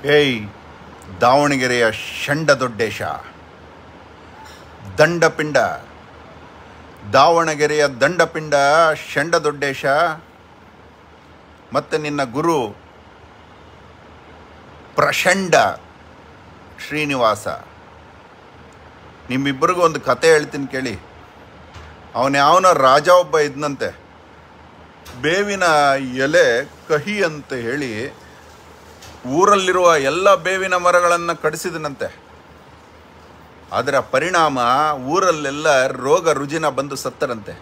ಏಯ್ ದಾವಣಗೆರೆಯ ಷಂಡ ದೊಡ್ಡೇಶ, ದಂಡಪಿಂಡ, ದಾವಣಗೆರೆಯ ದಂಡಪಿಂಡ ಷಂಡ ದೊಡ್ಡೇಶ ಮತ್ತು ನಿನ್ನ ಗುರು ಪ್ರಚಂಡ ಶ್ರೀನಿವಾಸ, ನಿಮ್ಮಿಬ್ಬರಿಗೂ ಒಂದು ಕತೆ ಹೇಳ್ತೀನಿ ಕೇಳಿ. ಅವನ ರಾಜ ಒಬ್ಬ ಇದ್ನಂತೆ. ಬೇವಿನ ಎಲೆ ಕಹಿ ಅಂತ ಹೇಳಿ ಊರಲ್ಲಿರುವ ಎಲ್ಲ ಬೇವಿನ ಮರಗಳನ್ನು ಕಡಿಸಿದನಂತೆ. ಅದರ ಪರಿಣಾಮ ಊರಲ್ಲೆಲ್ಲ ರೋಗ ರುಜಿನ ಬಂದು ಸತ್ತರಂತೆ.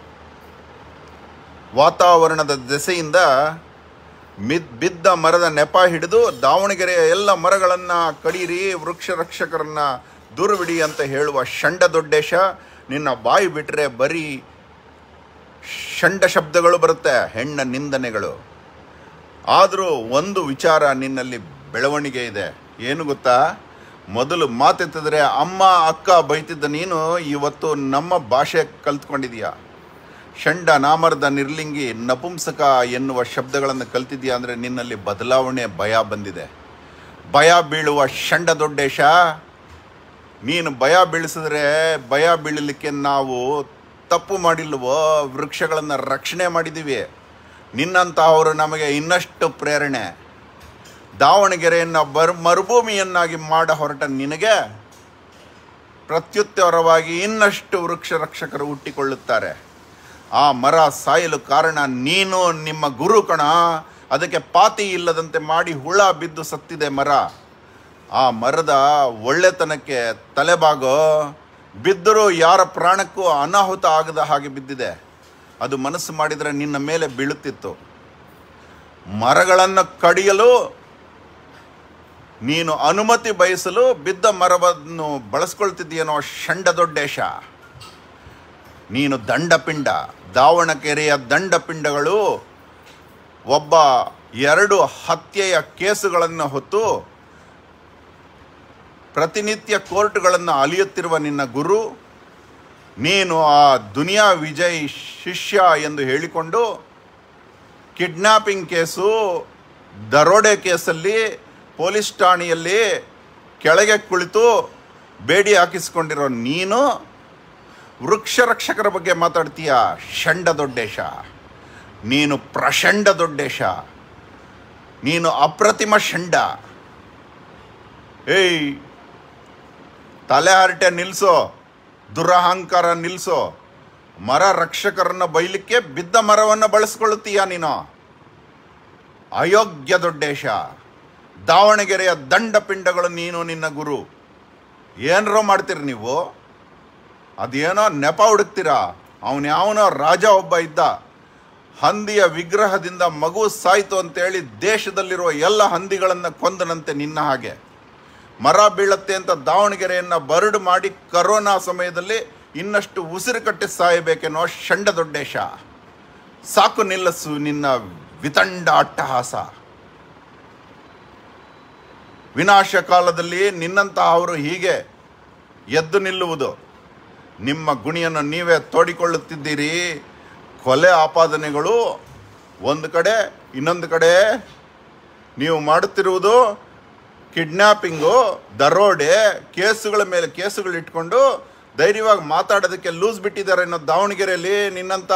ವಾತಾವರಣದ ದೆಸೆಯಿಂದ ಬಿದ್ದ ಮರದ ನೆಪ ಹಿಡಿದು ದಾವಣಗೆರೆಯ ಎಲ್ಲ ಮರಗಳನ್ನು ಕಡೀರಿ, ವೃಕ್ಷ ರಕ್ಷಕರನ್ನು ದೂರವಿಡಿ ಅಂತ ಹೇಳುವ ಷಂಡ ದೊಡ್ಡೇಶ, ನಿನ್ನ ಬಾಯಿ ಬಿಟ್ಟರೆ ಬರೀ ಷಂಡ ಶಬ್ದಗಳು ಬರುತ್ತೆ, ಹೆಣ್ಣ ನಿಂದನೆಗಳು. ಆದರೂ ಒಂದು ವಿಚಾರ ನಿನ್ನಲ್ಲಿ ಬೆಳವಣಿಗೆ ಇದೆ. ಏನು ಗೊತ್ತಾ? ಮೊದಲು ಮಾತೆತ್ತಿದ್ರೆ ಅಮ್ಮ ಅಕ್ಕ ಬೈತಿದ್ದ ನೀನು ಇವತ್ತು ನಮ್ಮ ಭಾಷೆ ಕಲ್ತ್ಕೊಂಡಿದೀಯ. ಷಂಡ, ನಾಮರ್ದ, ನಿರ್ಲಿಂಗಿ, ನಪುಂಸಕ ಎನ್ನುವ ಶಬ್ದಗಳನ್ನು ಕಲ್ತಿದ್ಯಾ ಅಂದರೆ ನಿನ್ನಲ್ಲಿ ಬದಲಾವಣೆ, ಭಯ ಬಂದಿದೆ. ಭಯ ಬೀಳುವ ಷಂಡ ದೊಡ್ಡೇಶ, ನೀನು ಭಯ ಬೀಳಿಸಿದ್ರೆ ಭಯ ಬೀಳಲಿಕ್ಕೆ ನಾವು ತಪ್ಪು ಮಾಡಿಲ್ವೋ, ವೃಕ್ಷಗಳನ್ನು ರಕ್ಷಣೆ ಮಾಡಿದ್ದೀವಿ. ನಿನ್ನಂತಹವರು ನಮಗೆ ಇನ್ನಷ್ಟು ಪ್ರೇರಣೆ. ದಾವಣಗೆರೆಯನ್ನು ಮರುಭೂಮಿಯನ್ನಾಗಿ ಮಾಡ ಹೊರಟ ನಿನಗೆ ಪ್ರತ್ಯುತ್ತರವಾಗಿ ಇನ್ನಷ್ಟು ವೃಕ್ಷ ರಕ್ಷಕರು ಹುಟ್ಟಿಕೊಳ್ಳುತ್ತಾರೆ. ಆ ಮರ ಸಾಯಲು ಕಾರಣ ನೀನು, ನಿಮ್ಮ ಗುರು ಕಣ. ಅದಕ್ಕೆ ಪಾತಿ ಇಲ್ಲದಂತೆ ಮಾಡಿ ಹುಳ ಬಿದ್ದು ಸತ್ತಿದೆ ಮರ. ಆ ಮರದ ಒಳ್ಳೆತನಕ್ಕೆ ತಲೆಬಾಗೋ. ಬಿದ್ದರೂ ಯಾರ ಪ್ರಾಣಕ್ಕೂ ಅನಾಹುತ ಆಗದ ಹಾಗೆ ಬಿದ್ದಿದೆ. ಅದು ಮನಸ್ಸು ಮಾಡಿದರೆ ನಿನ್ನ ಮೇಲೆ ಬೀಳುತ್ತಿತ್ತು. ಮರಗಳನ್ನು ಕಡಿಯಲು ನೀನು ಅನುಮತಿ ಬಯಸಲು ಬಿದ್ದ ಮರವನ್ನು ಬಳಸ್ಕೊಳ್ತಿದ್ದೀಯನೋ ಷಂಡ ದೊಡ್ಡೇಶ. ನೀನು ದಂಡಪಿಂಡ. ದಾವಣಗೆರೆಯ ದಂಡಪಿಂಡಗಳು ಒಬ್ಬ 2 ಹತ್ಯೆಯ ಕೇಸುಗಳನ್ನು ಹೊತ್ತು ಪ್ರತಿನಿತ್ಯ ಕೋರ್ಟ್ಗಳನ್ನು ಅಲಿಯುತ್ತಿರುವ ನಿನ್ನ ಗುರು, ನೀನು ಆ ದುನಿಯಾ ವಿಜಯ್ ಶಿಷ್ಯ ಎಂದು ಹೇಳಿಕೊಂಡು ಕಿಡ್ನ್ಯಾಪಿಂಗ್ ಕೇಸು, ದರೋಡೆ ಕೇಸಲ್ಲಿ ಪೊಲೀಸ್ ಠಾಣೆಯಲ್ಲಿ ಕೆಳಗೆ ಕುಳಿತು ಬೇಡಿ ಹಾಕಿಸ್ಕೊಂಡಿರೋ ನೀನು ವೃಕ್ಷ ರಕ್ಷಕರ ಬಗ್ಗೆ ಮಾತಾಡ್ತೀಯ ಷಂಡ ದೊಡ್ಡೇಶ. ನೀನು ಪ್ರಚಂಡ ದೊಡ್ಡೇಶ, ನೀನು ಅಪ್ರತಿಮ ಷಂಡ. ಏಯ್, ತಲೆ ಹರಟೆ ನಿಲ್ಲಿಸೋ, ದುರಹಂಕಾರ ನಿಲ್ಲಿಸೋ. ಮರ ರಕ್ಷಕರನ್ನು ಬೈಲಿಕ್ಕೆ ಬಿದ್ದ ಮರವನ್ನು ಬಳಸ್ಕೊಳ್ಳುತ್ತೀಯ ನೀನು. ಅಯೋಗ್ಯ ದೊಡ್ಡೇಶ. ದಾವಣಗೆರೆಯ ದಂಡಪಿಂಡಗಳು ನೀನು, ನಿನ್ನ ಗುರು. ಏನರೋ ಮಾಡ್ತೀರಿ ನೀವು. ಅದೇನೋ ನೆಪ ಹುಡುಕ್ತೀರಾ. ಅವನ್ಯಾವನೋ ರಾಜ ಒಬ್ಬ ಇದ್ದ, ಹಂದಿಯ ವಿಗ್ರಹದಿಂದ ಮಗು ಸಾಯ್ತು ಅಂತೇಳಿ ದೇಶದಲ್ಲಿರುವ ಎಲ್ಲ ಹಂದಿಗಳನ್ನು ಕೊಂದನಂತೆ ನಿನ್ನ ಹಾಗೆ. ಮರ ಬೀಳತ್ತೆ ಅಂತ ದಾವಣಗೆರೆಯನ್ನು ಬರಡು ಮಾಡಿ ಕರೋನಾ ಸಮಯದಲ್ಲಿ ಇನ್ನಷ್ಟು ಉಸಿರು ಕಟ್ಟಿ ಸಾಯಬೇಕೆನ್ನೋ ಷಂಡ ದೊಡ್ಡೇಶ. ಸಾಕು, ನಿಲ್ಲಿಸು ನಿನ್ನ ವಿತಂಡ ಅಟ್ಟಹಾಸ. ವಿನಾಶ ಕಾಲದಲ್ಲಿ ನಿನ್ನಂತಹವರು ಹೀಗೆ ಎದ್ದು ನಿಲ್ಲುವುದು. ನಿಮ್ಮ ಗುಣಿಯನ್ನು ನೀವೇ ತೋಡಿಕೊಳ್ಳುತ್ತಿದ್ದೀರಿ. ಕೊಲೆ ಆಪಾದನೆಗಳು ಒಂದು ಕಡೆ, ಇನ್ನೊಂದು ಕಡೆ ನೀವು ಮಾಡುತ್ತಿರುವುದು ಕಿಡ್ನ್ಯಾಪಿಂಗು, ದರೋಡೆ, ಕೇಸುಗಳ ಮೇಲೆ ಕೇಸುಗಳು ಇಟ್ಕೊಂಡು ಧೈರ್ಯವಾಗಿ ಮಾತಾಡೋದಕ್ಕೆ ಲೂಸ್ ಬಿಟ್ಟಿದ್ದಾರೆ ಅನ್ನೋ ದಾವಣಗೆರೆಯಲ್ಲಿ ನಿನ್ನಂಥ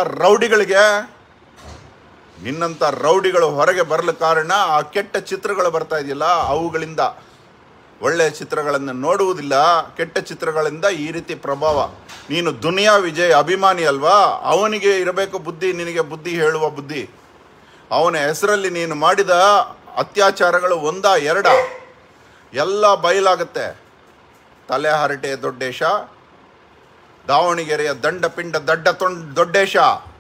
ರೌಡಿಗಳು ಹೊರಗೆ ಬರಲು ಕಾರಣ ಆ ಕೆಟ್ಟ ಚಿತ್ರಗಳು ಬರ್ತಾ ಇದೆಯಲ್ಲ, ಅವುಗಳಿಂದ. ಒಳ್ಳೆಯ ಚಿತ್ರಗಳನ್ನು ನೋಡುವುದಿಲ್ಲ, ಕೆಟ್ಟ ಚಿತ್ರಗಳಿಂದ ಈ ರೀತಿ ಪ್ರಭಾವ. ನೀನು ದುನಿಯಾ ವಿಜಯ್ ಅಭಿಮಾನಿ ಅಲ್ವಾ? ಅವನಿಗೆ ಇರಬೇಕು ಬುದ್ಧಿ, ನಿನಗೆ ಬುದ್ಧಿ ಹೇಳುವ ಬುದ್ಧಿ. ಅವನ ಹೆಸರಲ್ಲಿ ನೀನು ಮಾಡಿದ ಅತ್ಯಾಚಾರಗಳು 1, 2 ಎಲ್ಲ ಬಯಲಾಗುತ್ತೆ. ತಲೆ ಹರಟೆ ದೊಡ್ಡೇಶ, ದಾವಣಗೆರೆಯ ದಂಡಪಿಂಡ ದೊಡ್ಡೇಶ.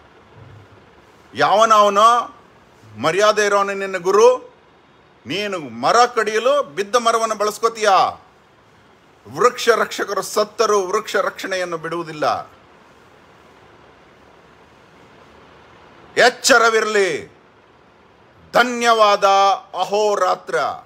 ಅವನೋ ಮರ್ಯಾದೆ ಇರೋನು ನಿನ್ನ ಗುರು. ನೀನು ಮರ ಕಡಿಯಲು ಬಿದ್ದ ಮರವನ್ನು ಬಳಸ್ಕೋತೀಯ. ವೃಕ್ಷ ರಕ್ಷಕರು ಸತ್ತರೂ ವೃಕ್ಷ ರಕ್ಷಣೆಯನ್ನು ಬಿಡುವುದಿಲ್ಲ. ಎಚ್ಚರವಿರಲಿ. ಧನ್ಯವಾದ. ಅಹೋರಾತ್ರ.